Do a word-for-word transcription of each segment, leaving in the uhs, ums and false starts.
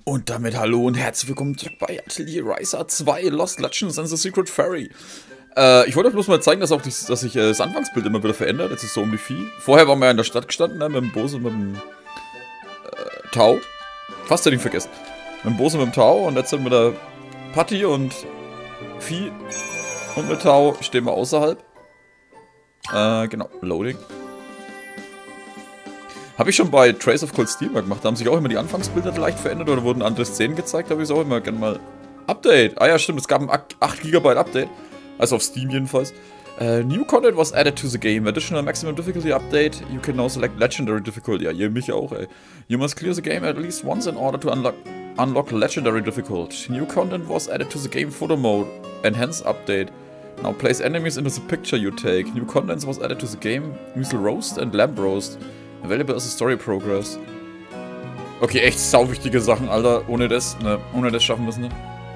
Und damit hallo und herzlich willkommen zurück bei Atelier Ryza zwei Lost Legends and the Secret Fairy. Äh, ich wollte euch bloß mal zeigen, dass, auch die, dass sich äh, das Anfangsbild immer wieder verändert. Jetzt ist so um die Vieh. Vorher waren wir ja in der Stadt gestanden, ne, mit dem Bose und mit dem äh, Tau. Fast hätte ich vergessen. Mit dem Bose und mit dem Tau und jetzt sind wir da Patti und Vieh und mit Tau stehen wir außerhalb. Äh, genau, Loading. Habe ich schon bei Trace of Cold Steel mal gemacht. Da haben sich auch immer die Anfangsbilder leicht verändert oder wurden andere Szenen gezeigt. Da habe ich es auch immer gerne mal. Update! Ah ja, stimmt, es gab ein acht Gigabyte Update. Also auf Steam jedenfalls. Uh, new content was added to the game. Additional maximum difficulty update. You can now select legendary difficulty. Ja, ihr mich auch, ey. You must clear the game at least once in order to unlock, unlock legendary difficulty. New content was added to the game photo mode. Enhanced update. Now place enemies into the picture you take. New content was added to the game. Muesel roast and lamb roast. Available as a story progress. Okay, echt sauwichtige Sachen, Alter. Ohne das, ne, ohne das schaffen wir es nicht.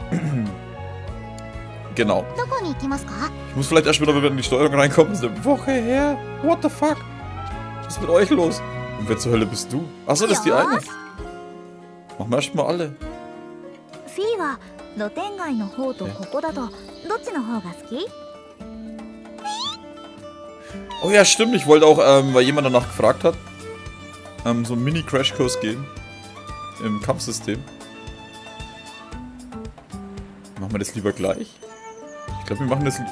Genau. Ich muss vielleicht erst wieder, wenn wir in die Steuerung reinkommen. Das ist eine Woche her. What the fuck? Was ist mit euch los? Und wer zur Hölle bist du? Achso, das ist die eine. Machen wir erst mal alle. Oh ja, stimmt. Ich wollte auch, ähm, weil jemand danach gefragt hat, ähm, so einen Mini-Crashkurs gehen. Im Kampfsystem. Machen wir das lieber gleich? Ich glaube, wir machen das...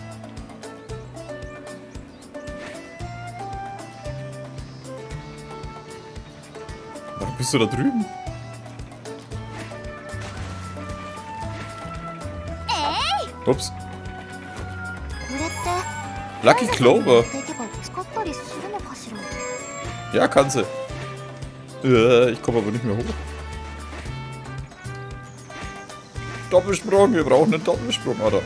Warum bist du da drüben? Ups. Lucky Clover. Ja, kann sie. Äh, ich komme aber nicht mehr hoch. Doppelsprung, wir brauchen einen Doppelsprung, oder?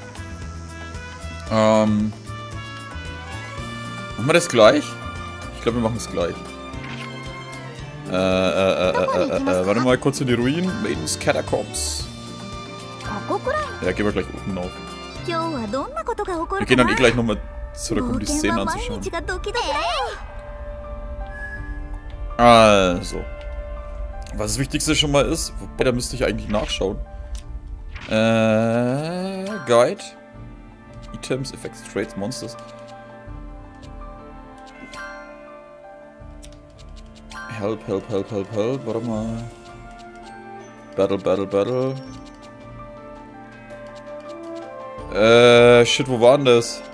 Ähm. Machen wir das gleich? Ich glaube, wir machen es gleich. Äh, äh, äh, äh, äh, äh, warte mal kurz in die Ruinen. Maidens Catacombs. Ja, gehen wir gleich unten auf. Wir gehen dann eh gleich nochmal zurück, um die Szenen anzuschauen. Also. Was das Wichtigste schon mal ist, wobei, da müsste ich eigentlich nachschauen. Äh, Guide. Items, Effects, Traits, Monsters. Help, help, help, help, help. Warte mal. Battle, battle, battle. Äh, shit, wo war denn das?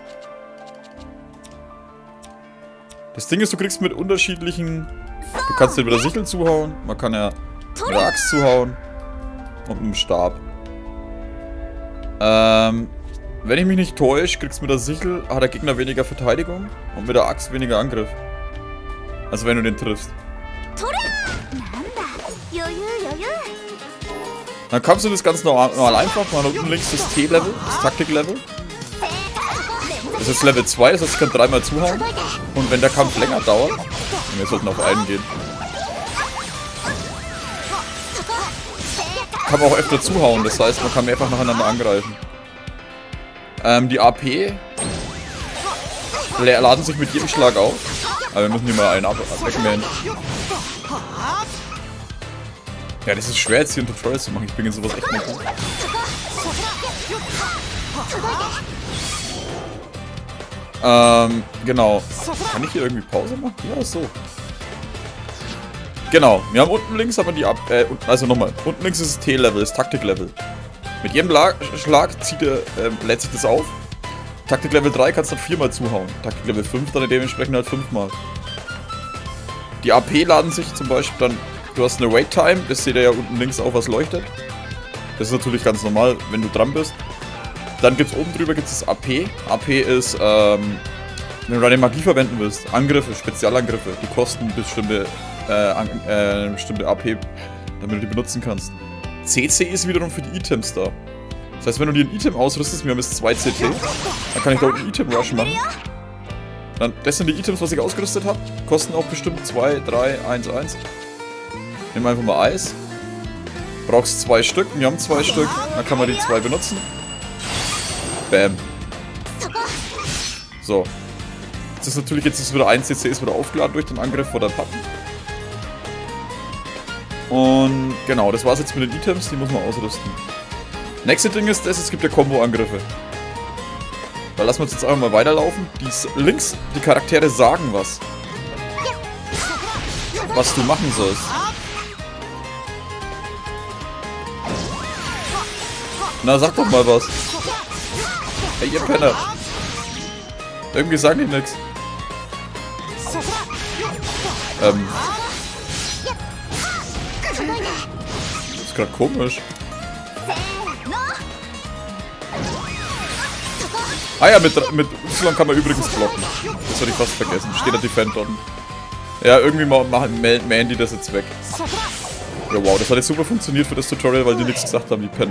Das Ding ist, du kriegst mit unterschiedlichen... Du kannst dir mit der Sichel zuhauen. Man kann ja mit der Axt zuhauen. Und mit dem Stab. Ähm, wenn ich mich nicht täusche, kriegst du mit der Sichel, hat der Gegner weniger Verteidigung und mit der Axt weniger Angriff. Also wenn du den triffst. Dann kannst du das ganz normal, normal einfach mal unten links das T-Level, das Taktik-Level. Das ist Level zwei, das heißt, ich kann dreimal zuhauen. Und wenn der Kampf länger dauert, wir sollten auf einen gehen, kann man auch öfter zuhauen, das heißt, man kann mehrfach nacheinander angreifen. Ähm, die A P laden sich mit jedem Schlag auf. Aber wir müssen die mal einen wegmähen. Ja, das ist schwer jetzt hier ein Tutorial zu machen, ich bin in sowas echt nicht gut. Ähm, genau. Kann ich hier irgendwie Pause machen? Ja, so. Genau, wir haben unten links aber die Ab... Äh, also nochmal. Unten links ist das T-Level, das Taktik-Level. Mit jedem La Schlag zieht er, äh, lädt sich das auf. Taktik-Level drei kannst du dann viermal zuhauen. Taktik-Level fünf dann dementsprechend halt fünfmal. Die A P laden sich zum Beispiel dann... Du hast eine Wait-Time, das seht ihr ja unten links auch, was leuchtet. Das ist natürlich ganz normal, wenn du dran bist. Dann gibt es oben drüber gibt's das A P. A P ist, ähm... wenn du deine Magie verwenden willst. Angriffe, Spezialangriffe. Die kosten bestimmte... Äh, äh, bestimmte A P, damit du die benutzen kannst. C C ist wiederum für die Items da. Das heißt, wenn du dir ein Item ausrüstest, wir haben jetzt zwei C T, dann kann ich da unten einen Item-Rush machen. Dann, das sind die Items, was ich ausgerüstet habe. Kosten auch bestimmt zwei, drei, eins, eins. Nehmen wir einfach mal Eis. Brauchst zwei Stück, wir haben zwei Stück. Dann kann man die zwei benutzen. Bam. So. Jetzt ist natürlich, jetzt ist wieder ein C C ist wieder aufgeladen durch den Angriff vor der Pappen. Und genau, das war's jetzt mit den Items, die muss man ausrüsten. Nächste Ding ist das, es gibt ja Combo-Angriffe. Da lassen wir uns jetzt einfach mal weiterlaufen. Die links, die Charaktere sagen was. Was du machen sollst. Na, sag doch mal was. Hey, ihr Penner. Irgendwie sagen die nix. Ähm. Das ist grad komisch. Ah ja, mit, mit Y kann man übrigens blocken. Das hatte ich fast vergessen. Steht da Defend unten. Ja, irgendwie machen, mähen die das jetzt weg. Ja, wow, das hat jetzt super funktioniert für das Tutorial, weil die nichts gesagt haben, die Penner.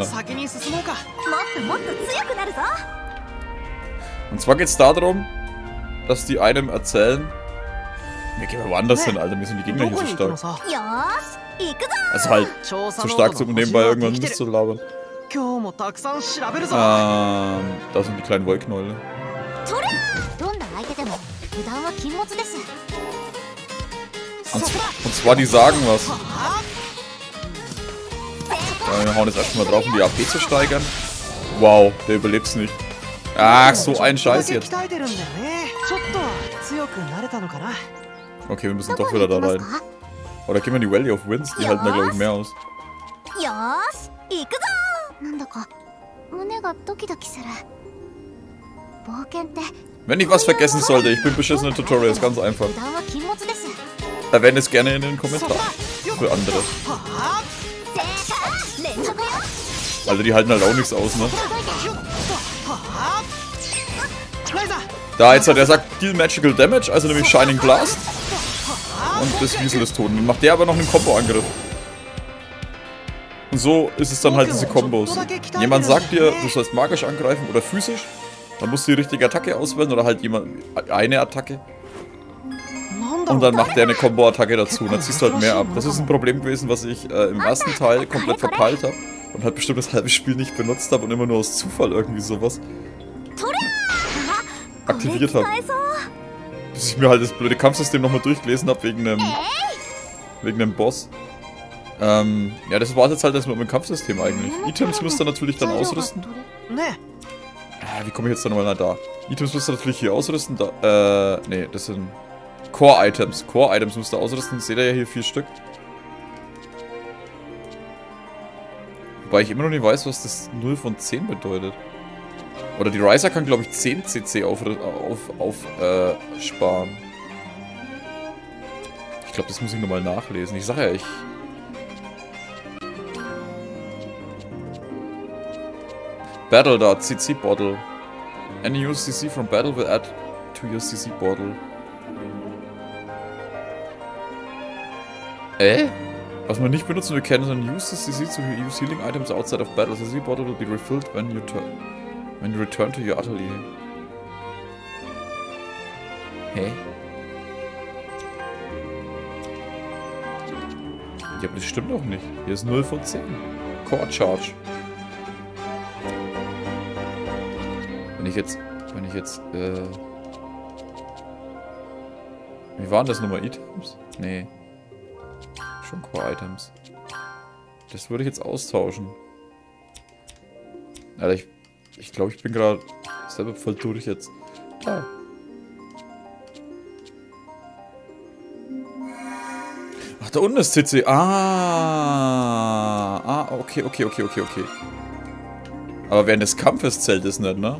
Und zwar geht es darum, dass die einem erzählen... Wir gehen mal woanders hin, Alter, mir sind die Gegner hier so stark. Also halt, so stark zum nebenbei irgendwann Mist zu labern. Ähm, da sind die kleinen Wollknäule. Und, und zwar, die sagen was. Ja, wir hauen jetzt erstmal drauf, um die A P zu steigern. Wow, der überlebt's nicht. Ach, so ein Scheiß jetzt. Okay, wir müssen doch wieder da rein. Oder gehen wir in die Valley of Winds, die halten da glaube ich mehr aus. Wenn ich was vergessen sollte, ich bin beschissen in Tutorials, ganz einfach. Erwähne es gerne in den Kommentaren. Für andere. Also die halten halt auch nichts aus, ne? Da jetzt hat er sagt, Deal Magical Damage, also nämlich Shining Blast. Und das Wiesel ist tot. Dann macht der aber noch einen Combo-Angriff. Und so ist es dann halt diese Kombos. Jemand sagt dir, du sollst magisch angreifen oder physisch. Dann musst du die richtige Attacke auswählen oder halt jemand eine Attacke. Und dann macht der eine Combo-Attacke dazu und dann ziehst du halt mehr ab. Das ist ein Problem gewesen, was ich äh, im ersten Teil komplett verpeilt habe. Und halt bestimmt das halbe Spiel nicht benutzt habe und immer nur aus Zufall irgendwie sowas aktiviert habe. Bis ich mir halt das blöde Kampfsystem nochmal durchgelesen habe wegen einem wegen einem Boss. Ähm, ja, das war jetzt halt erstmal mit dem Kampfsystem eigentlich. Items müsst ihr natürlich dann ausrüsten. Ah, wie komme ich jetzt da nochmal da? Items müsst ihr natürlich hier ausrüsten. Da, äh, nee, das sind Core-Items. Core-Items müsst ihr ausrüsten. Seht ihr ja hier vier Stück. Wobei ich immer noch nicht weiß, was das null von zehn bedeutet. Oder die Riser kann, glaube ich, zehn C C auf, auf, auf äh, sparen. Ich glaube, das muss ich nochmal nachlesen. Ich sage ja, ich... Battle da, C C Bottle. Any use C C from battle will add to your C C bottle. Äh? Was man nicht benutzen will, can use the C C to use healing items outside of battle. The C C bottle will be refilled when you turn when you return to your atelier. Hä? Ja, aber das stimmt doch nicht. Hier ist null von zehn. Core Charge. Wenn ich jetzt, wenn ich jetzt, äh... Wie waren das nochmal? Items? Nee. Schon Core-Items. Das würde ich jetzt austauschen. Alter, ich... Ich glaube, ich bin gerade selber voll durch jetzt. Ah. Ach, da unten ist C C. Ah. Ah, okay, okay, okay, okay, okay. Aber während des Kampfes zählt es nicht, ne?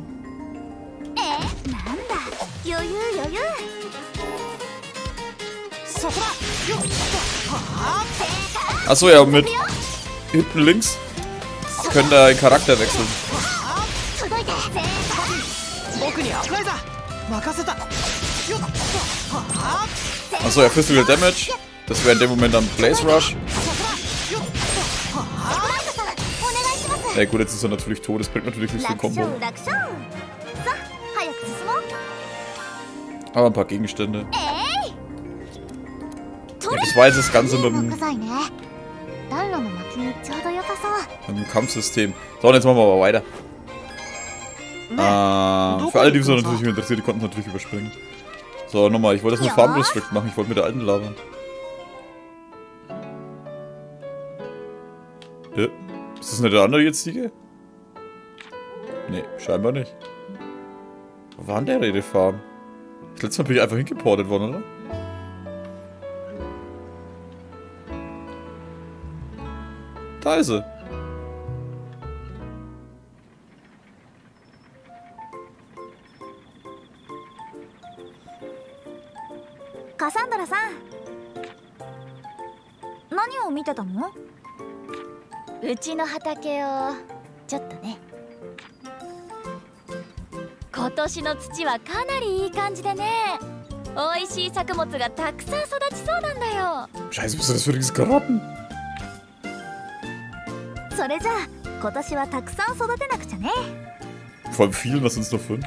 Achso, ja, mit hinten links könnt ihr den Charakter wechseln. Achso, ja, Physical Damage. Das wäre in dem Moment dann Blaze Rush. Ja gut, jetzt ist er natürlich tot. Das bringt natürlich nicht viel Kombo. Aber ein paar Gegenstände. Ja, das war jetzt das Ganze mit dem, mit dem Kampfsystem. So, und jetzt machen wir aber weiter. Äh, für alle, die es natürlich interessiert, die konnten es natürlich überspringen. So, nochmal, ich wollte jetzt nur Farm Restrict machen, ich wollte mit der alten labern. Ja. Ist das nicht der andere jetzige? Nee, scheinbar nicht. Wo war denn der Redefarm? Das letzte Mal bin ich einfach hingeportet worden, oder? Da ist sie. Cassandra さん、何を見てたの？うちの畑をちょっとね。今年の土はかなりいい感じでね、美味しい作物がたくさん育ちそうなんだよ。 Scheiße, was ist das für dieses Geraten? それじゃあ今年はたくさん育てなくちゃね。 Vor allem vielen, was sind es nur fünf?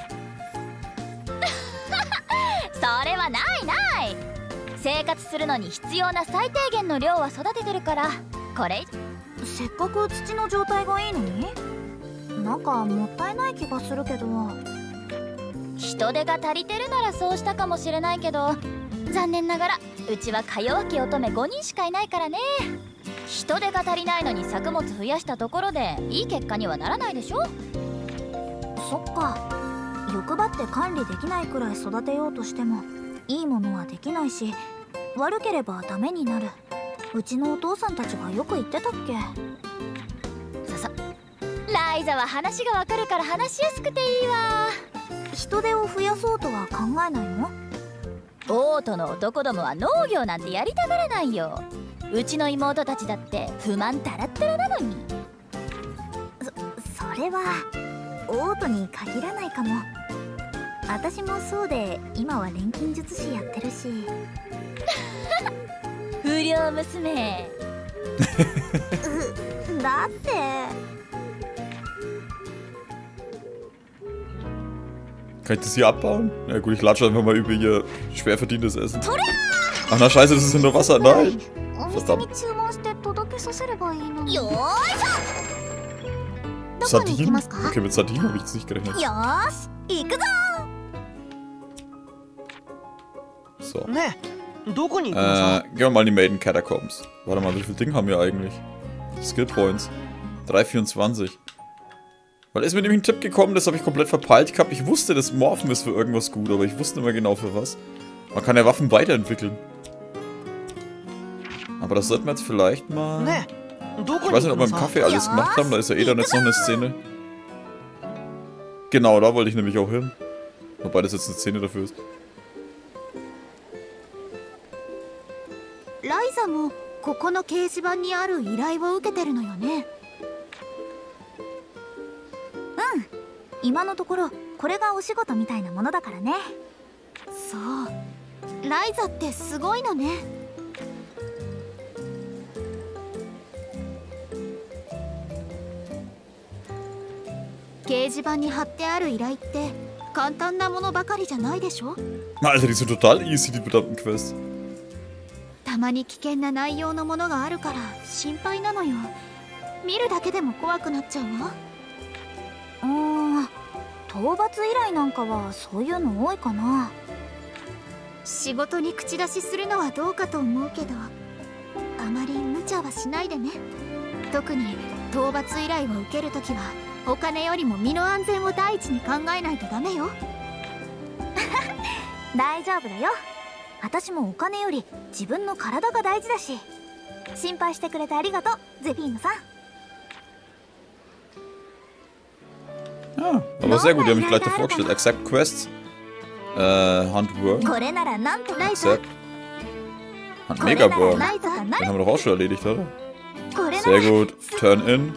それはないない。生活するのに必要な最低限の量は育ててるから、これせっかく土の状態がいいのになんかもったいない気がするけど。人手が足りてるならそうしたかもしれないけど、残念ながらうちはか弱き乙女ごにんしかいないからね。人手が足りないのに作物増やしたところでいい結果にはならないでしょ。そっか、欲張って管理できないくらい育てようとしてもいいものはできないし、悪ければダメになる。うちのお父さんたちがよく言ってたっけ。そそ、ライザは話がわかるから話しやすくていいわ。人手を増やそうとは考えないの？オートの男どもは農業なんてやりたがらないよ。うちの妹たちだって不満たらったらなのに。そ、それはオートに限らないかも。私もそうで今は錬金術師やってるし。不良娘。う、だって。 Kann ich das hier abbauen? Ja gut, ich latsche einfach mal über ihr schwer verdientes Essen. Ach na scheiße, das ist nur Wasser. Nein! Verdammt. Sardinen? Okay, mit Sardinen habe ich jetzt nicht gerechnet. So. Äh, gehen wir mal in die Maiden Catacombs. Warte mal, wie viel Ding haben wir eigentlich? Skill Points. drei vierundzwanzig. Weil ist mir nämlich ein Tipp gekommen, das habe ich komplett verpeilt gehabt. Ich wusste, das Morphen ist für irgendwas gut, aber ich wusste nicht mehr genau für was. Man kann ja Waffen weiterentwickeln. Aber das sollten wir jetzt vielleicht mal... Ich weiß nicht, ob wir im Kaffee alles gemacht haben. Da ist ja eh dann jetzt noch eine Szene. Genau, da wollte ich nämlich auch hin. Wobei das jetzt eine Szene dafür ist. Liza もここの掲示板にある依頼を受けてるのよね。うん、今のところこれがお仕事みたいなものだからね。そう、ライザってすごいのね。掲示板に貼ってある依頼って簡単なものばかりじゃないでしょ。 Alter, die sind total easy, die verdammten Quests. たまに危険な内容のものがあるから心配なのよ。見るだけでも怖くなっちゃうわ。うーん、討伐依頼なんかはそういうの多いかな。仕事に口出しするのはどうかと思うけど、あまり無茶はしないでね。特に討伐依頼を受けるときはお金よりも身の安全を第一に考えないとダメよ。大丈夫だよ。私もお金より自分の体が大事だし。心配してくれてありがとう、ゼフィーノさん。 Ah, aber sehr gut, die haben mich gleich davor gestellt. Accept Quests. Äh, Hunt Worm. Accept. Hunt Mega Worm. Den haben wir doch auch schon erledigt, oder? Sehr gut. Turn in.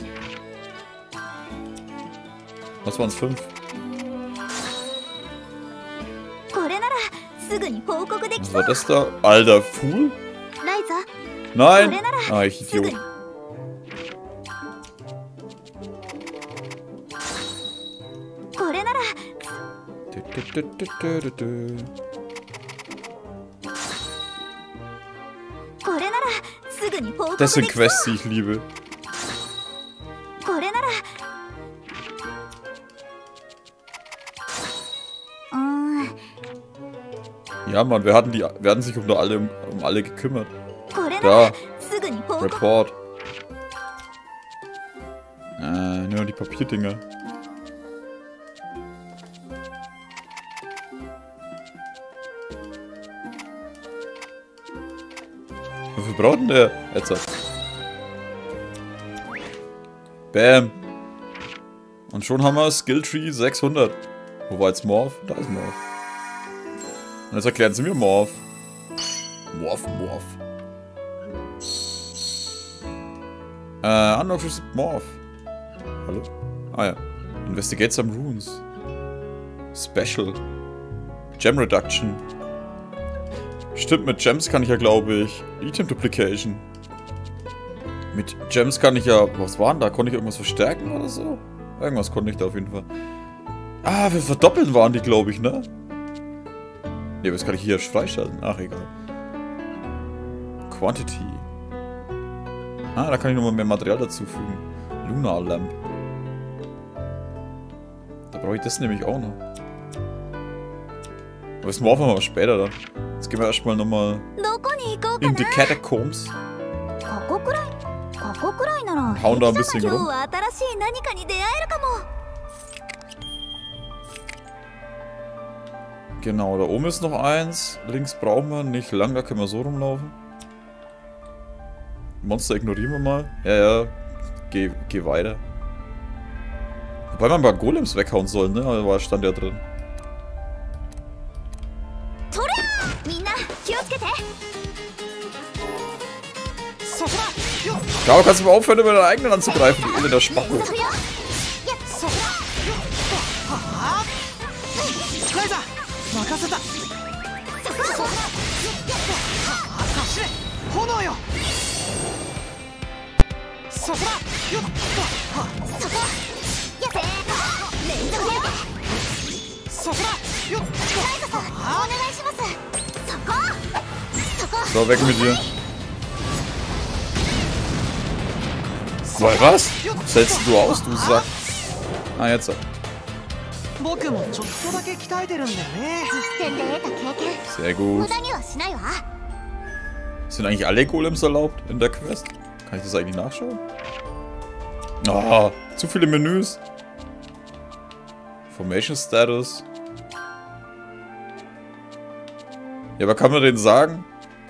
Was waren es? Fünf? Was war das da? Alter, Fool? Nein! Ah, ich Idiot. Das sind Quests, die ich liebe. Ja, Mann, wir hatten die, wir hatten sich um alle, um alle gekümmert. Da. Report. Äh, nur die Papierdinger. Wie viel braucht denn der? Jetzt. Bam. Und schon haben wir Skilltree sechshundert. Wo war jetzt Morph? Da ist Morph. Und jetzt erklären sie mir Morph. Morph, Morph. Äh, Unnoticed Morph. Hallo? Ah ja. Investigate some runes. Special. Gem Reduction. Stimmt, mit Gems kann ich ja, glaube ich, Item Duplication. Mit Gems kann ich ja... Was war denn da? Konnte ich irgendwas verstärken oder so? Irgendwas konnte ich da auf jeden Fall. Ah, wir verdoppeln waren die, glaube ich, ne? Ne, was kann ich hier freischalten? Ach, egal. Quantity. Ah, da kann ich nochmal mehr Material dazufügen. Lunar Lamp. Da brauche ich das nämlich auch noch. Aber das morphen wir mal später dann. Jetzt gehen wir erstmal nochmal in die Catacombs. Und hauen da ein bisschen rum. Genau, da oben ist noch eins. Links brauchen wir nicht lang, da können wir so rumlaufen. Monster ignorieren wir mal. Ja, ja. Geh, geh weiter. Wobei man mal Golems weghauen soll, ne? Da war stand ja drin. Schau, kannst du mal aufhören, über deine eigenen anzugreifen, du elender Spacko. So, weg mit dir. Boah, was? Was hältst du aus, du Sack? Ah, jetzt. Sehr gut. Sind eigentlich alle Golems erlaubt in der Quest? Kann ich das eigentlich nachschauen? Ah, zu viele Menüs. Formation Status. Ja, aber kann man den sagen?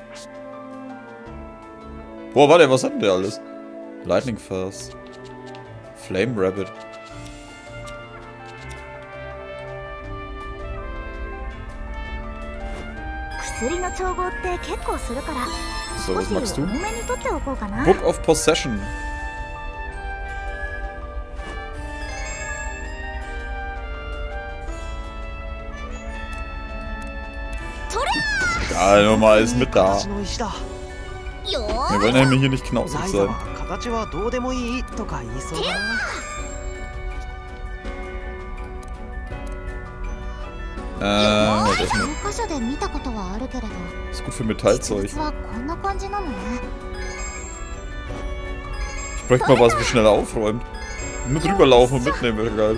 Boah, warte, was hat denn der alles? Lightning Fast. Flame Rabbit. So, was machst du? Book of Possession. Egal, nochmal ist mit da. Wir wollen nämlich hier nicht knausig sein. Äh, was ist das? Ist gut für Metallzeug. Ich bräuchte mal was, wie schneller aufräumt. Nur drüber laufen und mitnehmen wäre geil.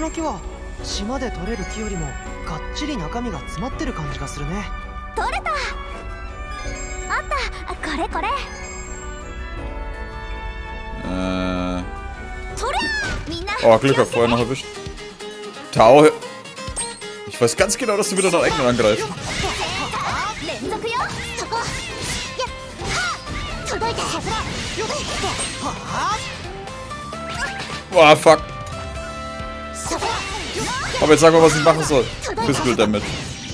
Äh. Oh, Glück, hab vorher noch erwischt. Tau. Ich weiß ganz genau, dass du wieder nach Ecken angreifst. Boah, fuck. Aber jetzt sag mal, was ich machen soll. Physical Damage.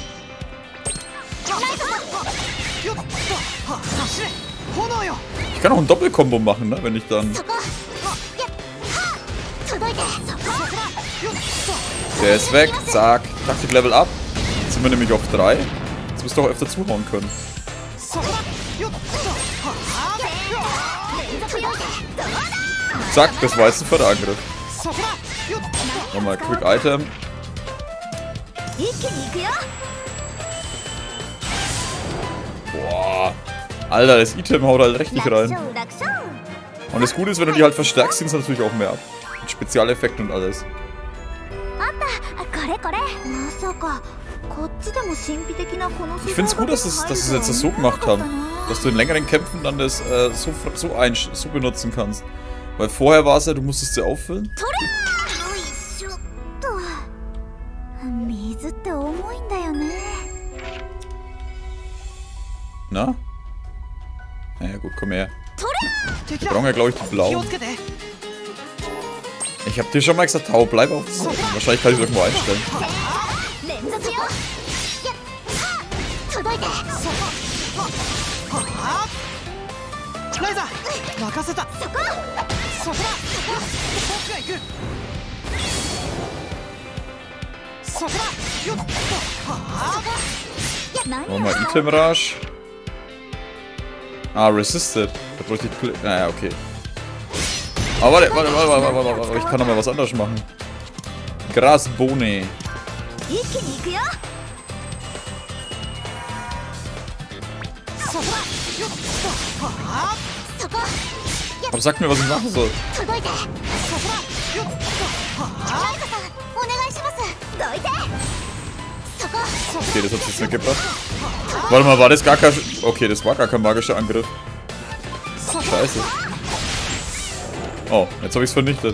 Ich kann auch ein Doppelkombo machen, ne? Wenn ich dann... Der ist weg, zack. Taktik Level up. Jetzt sind wir nämlich auf drei. Jetzt müsst ihr auch öfter zuhauen können. Zack, das war jetzt ein vierter Angriff. Nochmal Quick Item. Boah. Alter, das Item haut halt richtig rein. Und das Gute ist, wenn du die halt verstärkst, sind es natürlich auch mehr ab. Mit Spezialeffekten und alles. Ich finde es gut, dass es, dass es jetzt das so gemacht haben. Dass du in längeren Kämpfen dann das äh, so, so, ein, so benutzen kannst. Weil vorher war es ja, du musstest sie auffüllen. Na? Naja gut, komm her. Wir brauchen ja, glaube ich, die blauen. Ich hab dir schon mal gesagt, Tau, bleib auf. Wahrscheinlich kann ich es irgendwo einstellen. Machen wir Item Rush. Ah, Resisted. Da bräuchte ich Play. Naja, okay. Aber warte, warte, warte, warte, warte, warte, ich kann noch mal was anderes machen. Grasbohne. Aber sag mir, was ich machen soll. Okay, das hat jetzt nicht gebracht. Warte mal, war das gar kein... Okay, das war gar kein magischer Angriff. Scheiße. Oh, jetzt habe ich es vernichtet.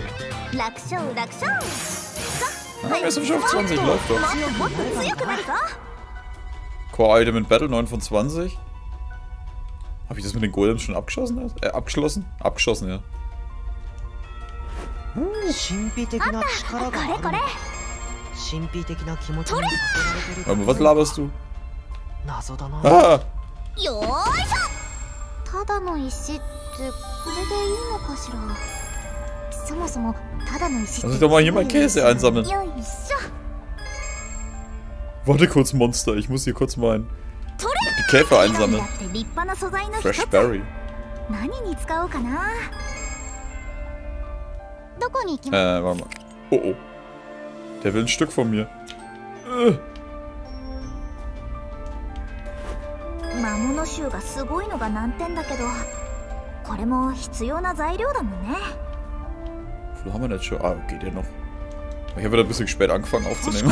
Ah, wir sind schon auf zwanzig, läuft doch. Core Item in Battle, neun von zwanzig. Habe ich das mit den Golems schon abgeschossen? Äh, abgeschlossen? Abgeschossen, ja. Aber was laberst du? Ah! Lass ich doch mal hier mal Käse einsammeln. Warte kurz, Monster. Ich muss hier kurz mal die Käfer einsammeln. Fresh Berry. Äh, warte mal. Oh oh. Der will ein Stück von mir. Äh. Wo haben wir das schon? Ah, geht ja noch. Ich habe wieder ein bisschen spät angefangen aufzunehmen.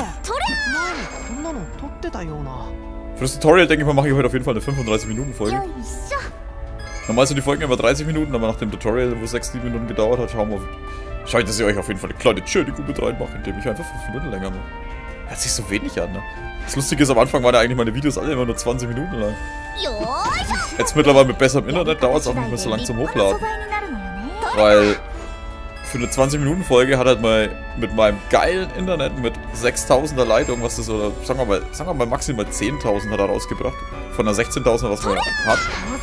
Für das Tutorial, denke ich mal, mache ich heute auf jeden Fall eine fünfunddreißig Minuten Folge. Normal sind die Folgen immer dreißig Minuten, aber nach dem Tutorial, wo sechs, sieben Minuten gedauert hat, schauen wir, schaue ich, dass ich euch auf jeden Fall eine kleine Entschuldigung mit reinmache, indem ich einfach fünf Minuten länger mache. Hört sich so wenig an, ne? Das Lustige ist, am Anfang waren ja eigentlich meine Videos alle immer nur zwanzig Minuten lang. Jetzt mittlerweile mit besserem Internet dauert es auch nicht mehr so lang zum Hochladen. Weil für eine zwanzig Minuten Folge hat halt mal mit meinem geilen Internet mit sechstausender Leitung, was das, oder sagen wir mal, sagen wir mal maximal zehntausend hat er rausgebracht. Von der sechzehntausender, was man hat.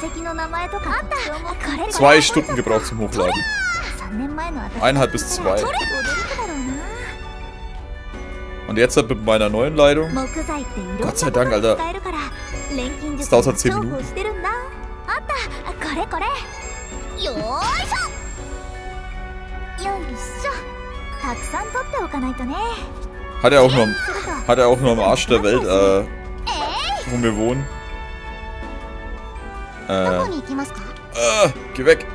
Zwei Stunden gebraucht zum Hochladen. Eineinhalb bis zwei. Und jetzt halt mit meiner neuen Leitung. Gott sei Dank, Alter. Das dauert halt zehn Minuten. Hat er auch nur, hat er auch nur am Arsch der Welt, äh, wo wir wohnen. Äh, äh, geh weg.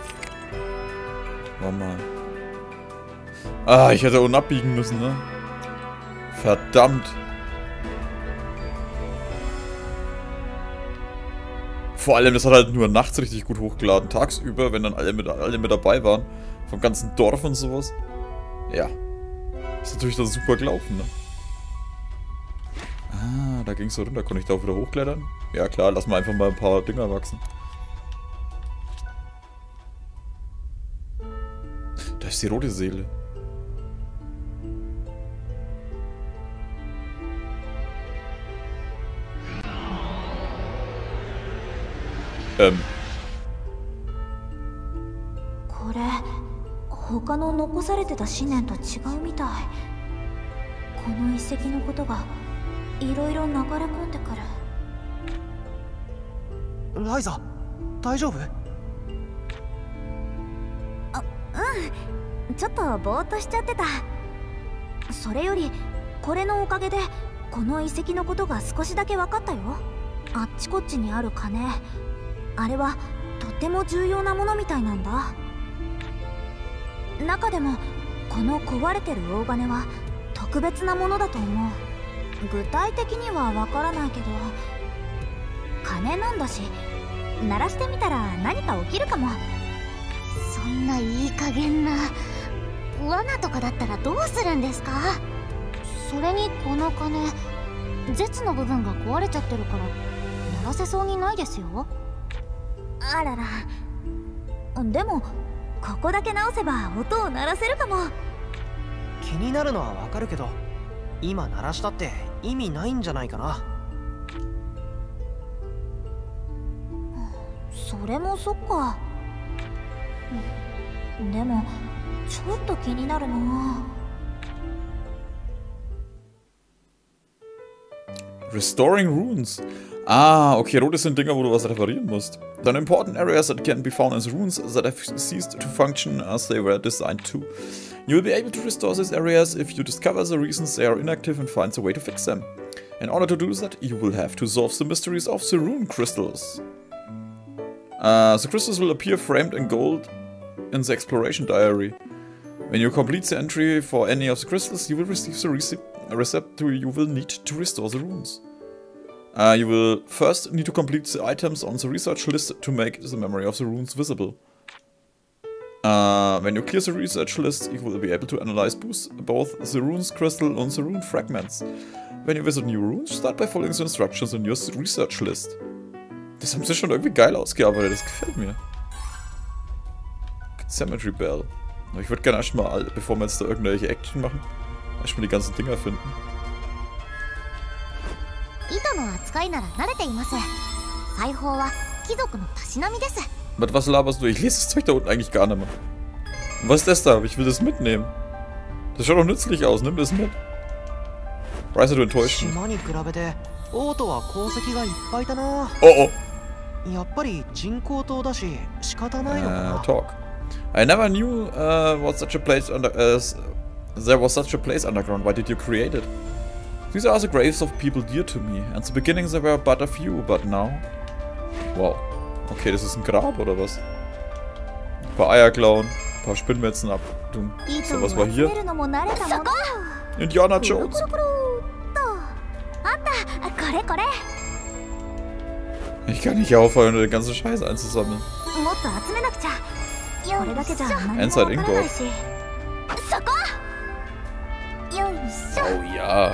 Warte mal. Ah, ich hätte unten abbiegen müssen, ne? Verdammt. Vor allem, das hat halt nur nachts richtig gut hochgeladen. Tagsüber, wenn dann alle mit, alle mit dabei waren. Vom ganzen Dorf und sowas. Ja. Ist natürlich dann super gelaufen, ne? Ah, da ging es so runter. Konnte ich da auch wieder hochklettern? Ja klar, lass mal einfach mal ein paar Dinger wachsen. Da ist die rote Seele. Ähm. 他の残されてた思念と違うみたい。この遺跡のことがいろいろ流れ込んでくる。ライザ、大丈夫？あ、うん。ちょっとぼーっとしちゃってた。それよりこれのおかげでこの遺跡のことが少しだけ分かったよ。あっちこっちにある鐘、あれはとっても重要なものみたいなんだ。中でもこの壊れてる大金は特別なものだと思う。具体的にはわからないけど、鐘なんだし鳴らしてみたら何か起きるかも。 そんないい加減な罠とかだったらどうするんですか？それにこの鐘絶の部分が壊れちゃってるから鳴らせそうにないですよ。あらら。でもここだけ直せば音を鳴らせるかも。 気になるのはわかるけど、今鳴らしたって意味ないんじゃないかな。 それもそっか。でもちょっと気になるな。 Restoring runes. Ah, okay, Rote sind Dinger, wo du was reparieren musst. Then important areas that can be found as runes that have ceased to function as they were designed to. You will be able to restore these areas if you discover the reasons they are inactive and find a way to fix them. In order to do that, you will have to solve the mysteries of the rune crystals. Uh, the crystals will appear framed in gold in the exploration diary. When you complete the entry for any of the crystals, you will receive the recipe recipe you will need to restore the runes. Uh, you will first need to complete the items on the research list to make the memory of the runes visible. Uh, when you clear the research list, you will be able to analyze both the runes crystal and the rune fragments. When you visit new runes, start by following the instructions in your research list. Das haben sie schon irgendwie geil ausgearbeitet, das gefällt mir. Cemetery Bell. Aber ich würde gerne erstmal, bevor wir jetzt da irgendwelche Action machen, erstmal die ganzen Dinger finden. Was, was laberst du? Ich lese das Zeug da unten eigentlich gar nicht mehr. Und was ist das da? Ich will das mitnehmen. Das schaut doch nützlich aus, nimm das mit. Riser, du enttäuscht mich. Oh oh. Uh, talk. I never knew uh, what such a place under uh, there was such a place underground. Why did you create it? These are the graves of people dear to me. At the beginning there were but a few, but now... Wow. Okay, das ist ein Grab oder was? Ein paar Eier klauen, ein paar Spinnmetzen abtun. So, was war hier? Indiana Jones. Ich kann nicht aufhören, den ganzen Scheiß einzusammeln. Inside Ingot. Oh ja.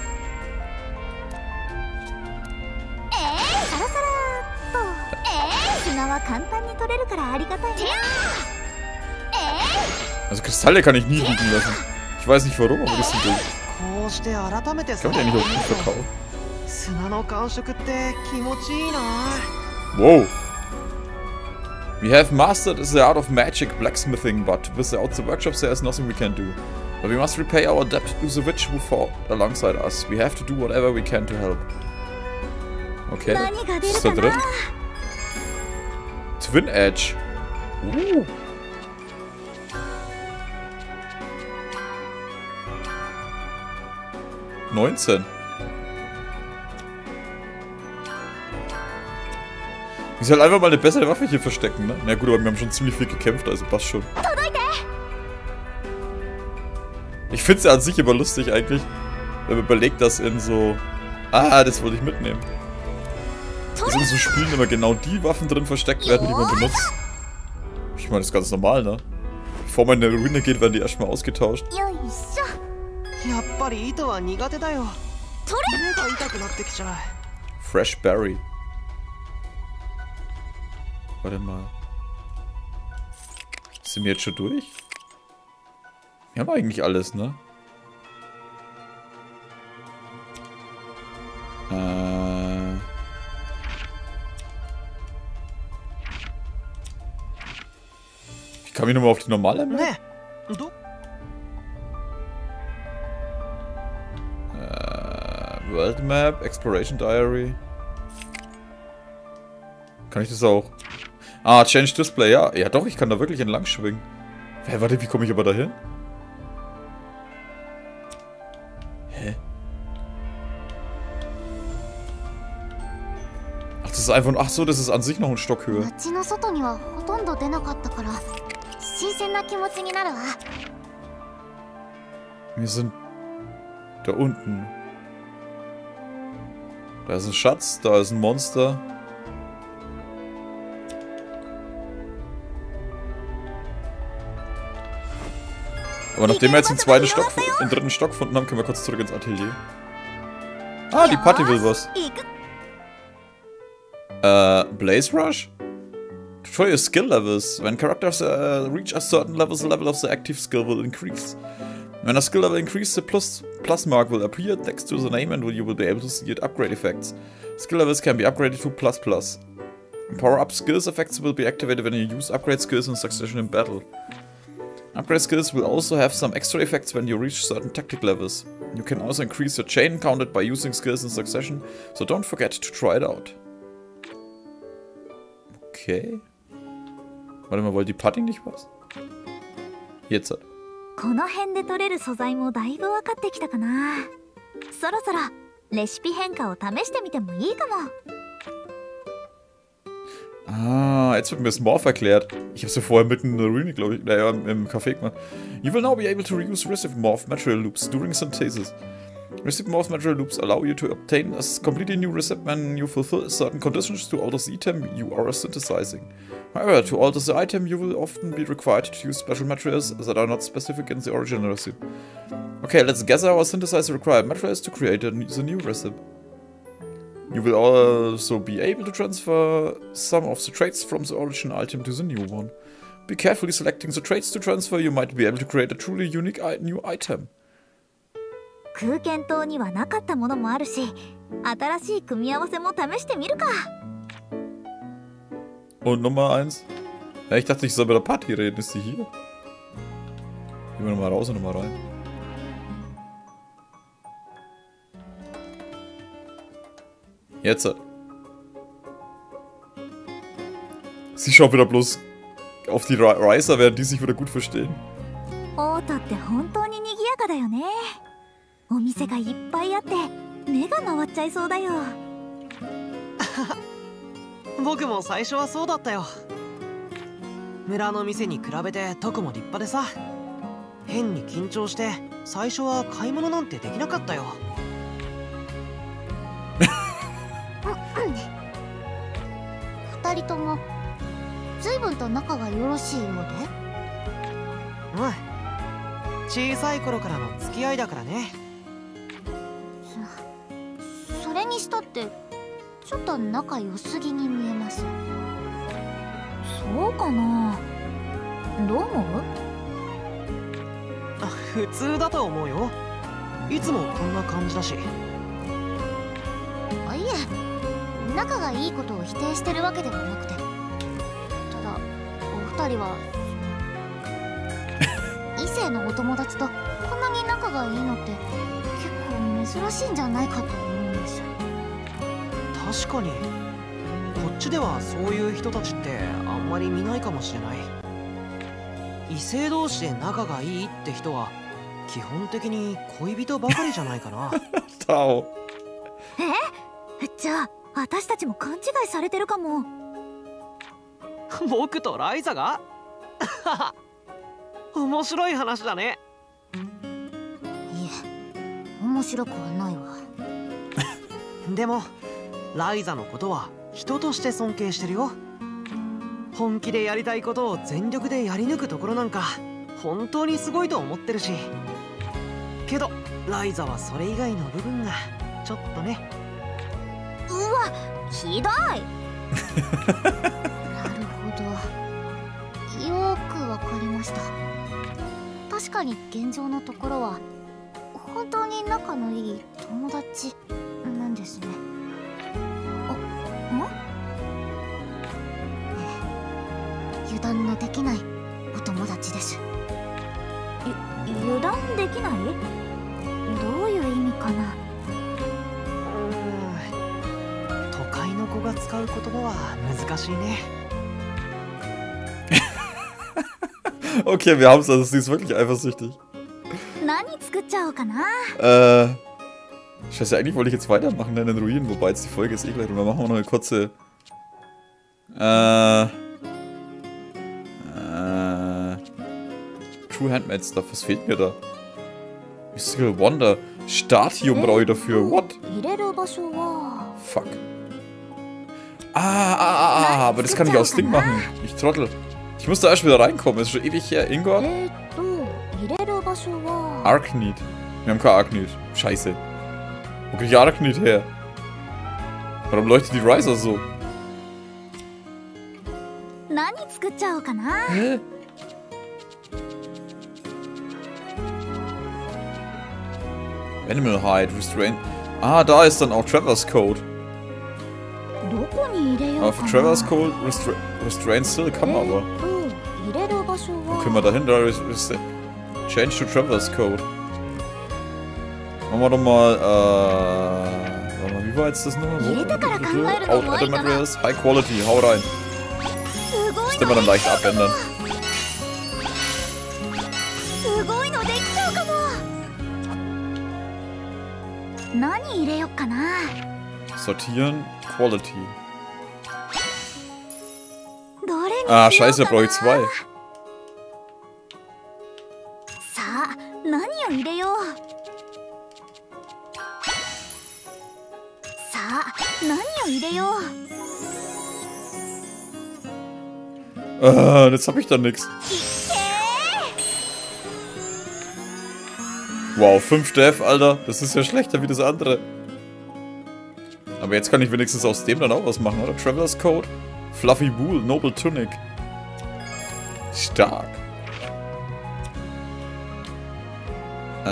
Also Kristalle kann ich nie liegen lassen. Ich weiß nicht warum, aber das sind durch. Kann man ja nicht auf gut verkaufen. Wow. We have mastered the art of magic blacksmithing, but without the workshops there is nothing we can do. But we must repay our debt to the witch who fought alongside us. We have to do whatever we can to help. Okay, was ist da drin? Twin Edge. Uh. neunzehn. Ich soll einfach mal eine bessere Waffe hier verstecken, ne? Na gut, aber wir haben schon ziemlich viel gekämpft, also passt schon. Ich find's ja an sich immer lustig eigentlich, wenn man überlegt, dass in so... Ah, das wollte ich mitnehmen. Dass in so Spielen immer genau die Waffen drin versteckt werden, die man benutzt. Ich meine, das ist ganz normal, ne? Bevor man in eine Ruine geht, werden die erstmal ausgetauscht. Fresh Berry. Warte mal. Sind wir jetzt schon durch? Wir haben eigentlich alles, ne? Äh... Ich kann mich nochmal auf die normale Map? Äh, World Map, Exploration Diary. Kann ich das auch? Ah, Change Display, ja. Ja doch, ich kann da wirklich entlang schwingen. Hä, warte, wie komme ich aber da hin? Hä? Ach, das ist einfach... Ach so, das ist an sich noch ein Stock höher. Wir sind... da unten. Da ist ein Schatz, da ist ein Monster. Aber nachdem wir jetzt den zweiten Stock, den dritten Stock gefunden haben, können wir kurz zurück ins Atelier. Ah, die Patty will was. Äh, Blaze Rush? To show your skill levels. When characters uh, reach a certain level, the level of the active skill will increase. When a skill level increases, the plus, plus mark will appear next to the name and you will be able to see its upgrade effects. Skill levels can be upgraded to plus plus. Power-up skills effects will be activated when you use upgrade skills in succession in battle. Upgrade skills will also have some extra effects when you reach certain tactic levels. You can also increase your chain counted by using skills in succession, so don't forget to try it out. Okay. Warte mal, wollte die Patty nicht was? Jetzt. この辺で取れる素材もだいぶ分かってきたかな。そろそろレシピ変化を試してみてもいいかも。 Ah, jetzt wird mir das Morph erklärt. Ich habe es ja vorher mitten in der Ruine, glaube ich, naja, im Café gemacht. You will now be able to reuse Recipe Morph Material Loops during synthesis. Recipe Morph Material Loops allow you to obtain a completely new recipe when you fulfill certain conditions to alter the item you are synthesizing. However, to alter the item, you will often be required to use special materials that are not specific in the original recipe. Okay, let's gather our synthesizer required materials to create a, the new recipe. You will also be able to transfer some of the traits from the original item to the new one. Be carefully selecting the traits to transfer, you might be able to create a truly unique new item. 空間島にはなかったものもあるし、新しい組み合わせも試してみるか。 Und Nummer eins. Ja, ich dachte, ich soll mit der Patty reden. Ist sie hier? Gehen wir nochmal raus und nochmal rein. Jetzt. Sie schaut wieder bloß auf die Riser, während die sich wieder gut verstehen. オータって本当に賑やかだよね。お店がいっぱいあって目が回っちゃいそうだよ。 僕も最初はそうだったよ。村の店に比べてどこも立派でさ、変に緊張して最初は買い物なんてできなかったよ。 二人とも随分と仲がよろしいようで。 うん、小さい頃からの付き合いだからね。 そ、それにしたってちょっと仲良すぎに見えます。そうかな。どう思う？ あ、普通だと思うよ。いつもこんな感じだし。 あ、いえ、仲がいいことを否定してるわけではなくて、ただお二人は異性のお友達とこんなに仲がいいのって結構珍しいんじゃないかと思うんです。 確かにこっちではそういう人たちってあんまり見ないかもしれない。異性同士で仲がいいって人は基本的に恋人ばかりじゃないかな。 え？じゃあ私たちも勘違いされてるかも。 僕とライザが面白い話だね。 いえ、面白くはないわ。 でもライザのことは人として尊敬してるよ。本気でやりたいことを全力でやり抜くところなんか本当にすごいと思ってるし、けどライザはそれ以外の部分がちょっとね。 うわ、ひどい。なるほど、よーくわかりました。確かに現状のところは本当に仲のいい友達なんですね。あ、ん？油断のできないお友達です。ゆ油断できない？どういう意味かな。 都会の子が使う言葉は難しいね。 Okay, wir haben es, also sie ist wirklich eifersüchtig. 何作っちゃおうかな。 Äh, scheiße, eigentlich wollte ich jetzt weitermachen in den Ruinen, wobei jetzt die Folge ist eh gleich. Und dann machen wir noch eine kurze... Äh... Äh... True Handmade Stuff, was fehlt mir da? Mystical Wonder. Statium brauche ich dafür, what? Fuck. Ah, ah, ah, ah, aber das kann ich aus Ding machen. Ich trottel. Ich muss da erst wieder reinkommen, es ist schon ewig her. Ingor? 場所は Arknid. Wir haben kein Arknid. Scheiße. Wo krieg ich Arknid her? Warum leuchtet die Riser so? 何作っちゃおうかな。 Hä? Animal Hide, Restrain. Ah, da ist dann auch Traverse Code. どこに入れよ Aber うか für な。 Traverse Code, Restra Restrain still kann man aber. えーっと入れる場所 Wo は können wir da hin? Da ist, ist, Change to Traverse Code. Machen wir doch mal, äh... Warte mal, wie war jetzt das nochmal? So? Out Atom Materials, High Quality, hau rein. すごい Das können wir dann leicht abändern. すごいのできちゃうかも。何入れよっかな。 Sortieren, Quality. どれにしようか Ah, な。 scheiße, da brauche ich zwei. さあ、何を入れよう。さあ、何を入れよう。 Ah, jetzt hab ich da nix. Wow, fünf Dev, Alter. Das ist ja schlechter wie das andere. Aber jetzt kann ich wenigstens aus dem dann auch was machen, oder? Traveler's Code, Fluffy Wool, Noble Tunic. Stark. Äh...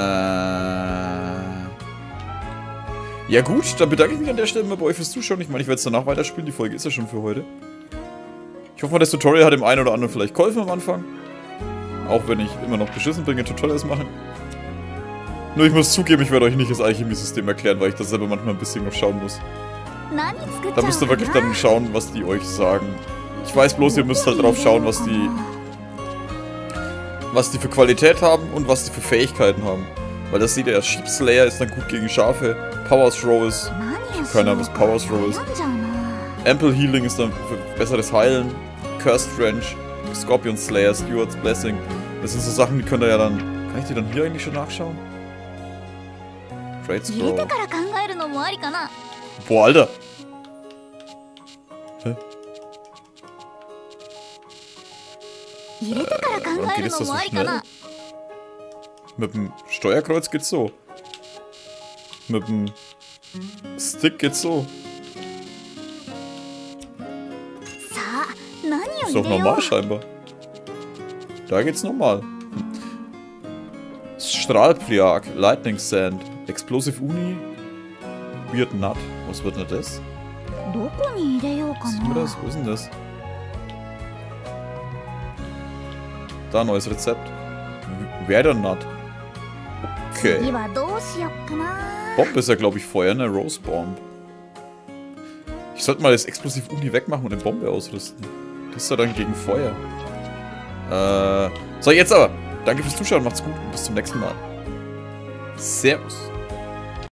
Ja gut, dann bedanke ich mich an der Stelle mal bei euch fürs Zuschauen. Ich meine, ich werde es danach weiterspielen. Die Folge ist ja schon für heute. Ich hoffe mal, das Tutorial hat dem einen oder anderen vielleicht geholfen am Anfang. Auch wenn ich immer noch beschissen bin, Tutorials machen. Nur ich muss zugeben, ich werde euch nicht das Alchemie-System erklären, weil ich das selber manchmal ein bisschen noch schauen muss. Da müsst ihr wirklich dann schauen, was die euch sagen. Ich weiß bloß, ihr müsst halt drauf schauen, was die... was die für Qualität haben und was die für Fähigkeiten haben. Weil das seht ihr ja, Sheep Slayer ist dann gut gegen Schafe, Power Throw ist... Keiner Ahnung, was Power Throw ist. Ample Healing ist dann für besseres Heilen. Cursed Wrench, Scorpion Slayer, Steward's Blessing. Das sind so Sachen, die könnt ihr ja dann... Kann ich die dann hier eigentlich schon nachschauen? Trade Scroll. Boah, Alter! Hä? Äh, warum geht es das so schnell? Mit dem Steuerkreuz geht's so. Mit dem Stick geht's so. Ist doch normal scheinbar. Da geht's normal. Strahlpliag, Lightning Sand, Explosive Uni, Weird Nut. Was wird denn das? Was ist denn das? Wo ist denn das? Da, neues Rezept. Weird Nut. Okay. Bomb ist ja, glaube ich, Feuer, ne? Rose Bomb. Ich sollte mal das Explosive Uni wegmachen und eine Bombe ausrüsten. Das ist ja dann gegen Feuer. Äh. So, jetzt aber. Danke fürs Zuschauen, macht's gut und bis zum nächsten Mal. Servus.